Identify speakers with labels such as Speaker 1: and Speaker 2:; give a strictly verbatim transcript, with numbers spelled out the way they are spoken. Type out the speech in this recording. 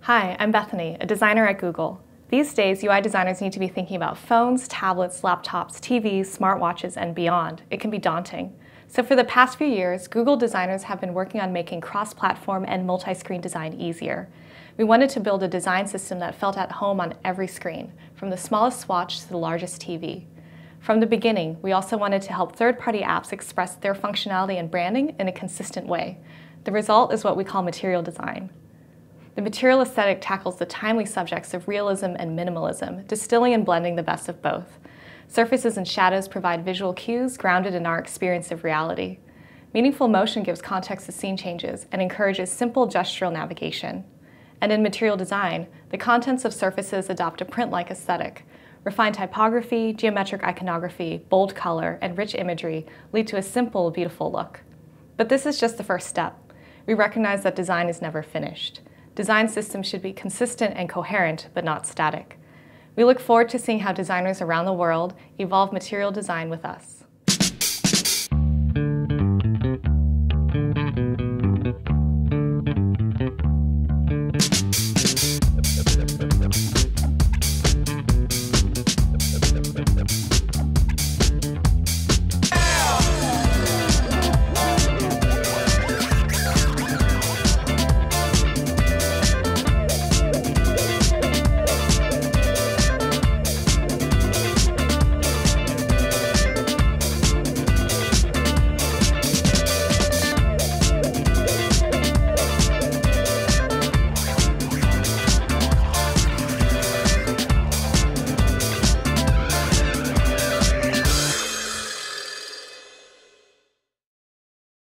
Speaker 1: Hi, I'm Bethany, a designer at Google. These days, U I designers need to be thinking about phones, tablets, laptops, T Vs, smartwatches, and beyond. It can be daunting. So for the past few years, Google designers have been working on making cross-platform and multi-screen design easier. We wanted to build a design system that felt at home on every screen, from the smallest swatch to the largest T V. From the beginning, we also wanted to help third-party apps express their functionality and branding in a consistent way. The result is what we call material design. The material aesthetic tackles the timely subjects of realism and minimalism, distilling and blending the best of both. Surfaces and shadows provide visual cues grounded in our experience of reality. Meaningful motion gives context to scene changes and encourages simple gestural navigation. And in material design, the contents of surfaces adopt a print-like aesthetic. Refined typography, geometric iconography, bold color, and rich imagery lead to a simple, beautiful look. But this is just the first step. We recognize that design is never finished. Design systems should be consistent and coherent, but not static. We look forward to seeing how designers around the world evolve material design with us.